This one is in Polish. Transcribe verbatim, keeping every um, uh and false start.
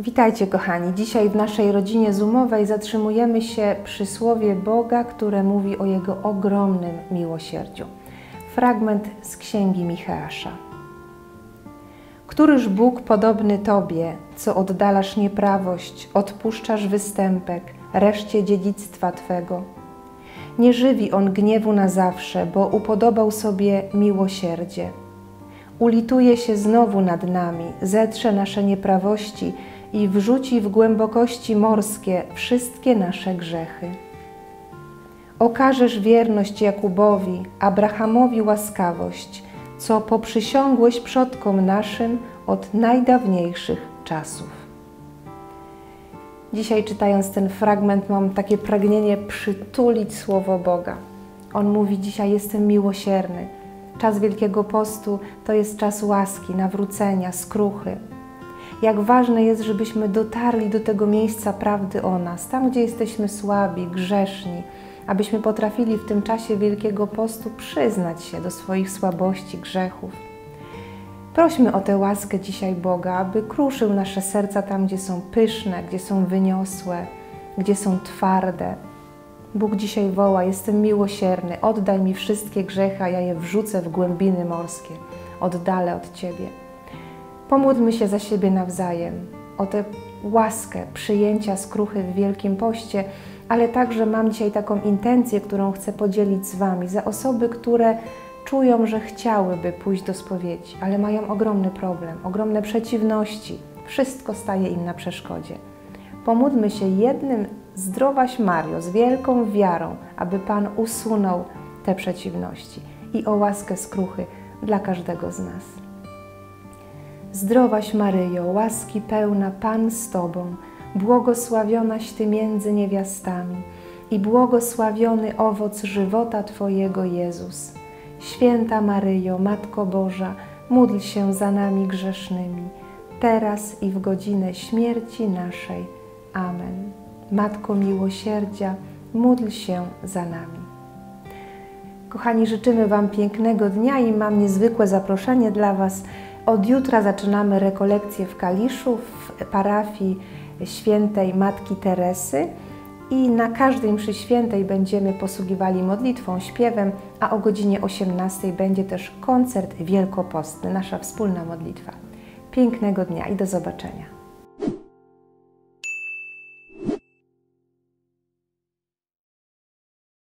Witajcie kochani, dzisiaj w naszej rodzinie zoomowej zatrzymujemy się przy słowie Boga, które mówi o Jego ogromnym miłosierdziu. Fragment z Księgi Micheasza. Któryż Bóg podobny Tobie, co oddalasz nieprawość, odpuszczasz występek, reszcie dziedzictwa Twego? Nie żywi On gniewu na zawsze, bo upodobał sobie miłosierdzie. Ulituje się znowu nad nami, zetrze nasze nieprawości i wrzuci w głębokości morskie wszystkie nasze grzechy. Okażesz wierność Jakubowi, Abrahamowi łaskawość, co poprzysiągłeś przodkom naszym od najdawniejszych czasów. Dzisiaj czytając ten fragment mam takie pragnienie przytulić słowo Boga. On mówi dzisiaj: jestem miłosierny. Czas Wielkiego Postu to jest czas łaski, nawrócenia, skruchy. Jak ważne jest, żebyśmy dotarli do tego miejsca prawdy o nas, tam gdzie jesteśmy słabi, grzeszni, abyśmy potrafili w tym czasie Wielkiego Postu przyznać się do swoich słabości, grzechów. Prośmy o tę łaskę dzisiaj Boga, aby kruszył nasze serca tam, gdzie są pyszne, gdzie są wyniosłe, gdzie są twarde. Bóg dzisiaj woła: jestem miłosierny, oddaj mi wszystkie grzechy, a ja je wrzucę w głębiny morskie, oddalę od Ciebie. Pomódlmy się za siebie nawzajem, o tę łaskę przyjęcia skruchy w Wielkim Poście, ale także mam dzisiaj taką intencję, którą chcę podzielić z Wami, za osoby, które czują, że chciałyby pójść do spowiedzi, ale mają ogromny problem, ogromne przeciwności, wszystko staje im na przeszkodzie. Pomódlmy się jednym Zdrowaś Mario, z wielką wiarą, aby Pan usunął te przeciwności i o łaskę skruchy dla każdego z nas. Zdrowaś Maryjo, łaski pełna, Pan z Tobą, błogosławionaś Ty między niewiastami i błogosławiony owoc żywota Twojego, Jezus. Święta Maryjo, Matko Boża, módl się za nami grzesznymi, teraz i w godzinę śmierci naszej. Amen. Matko miłosierdzia, módl się za nami. Kochani, życzymy Wam pięknego dnia i mam niezwykłe zaproszenie dla Was. Od jutra zaczynamy rekolekcję w Kaliszu, w parafii świętej Matki Teresy i na każdej mszy świętej będziemy posługiwali modlitwą, śpiewem, a o godzinie osiemnastej będzie też koncert wielkopostny, nasza wspólna modlitwa. Pięknego dnia i do zobaczenia.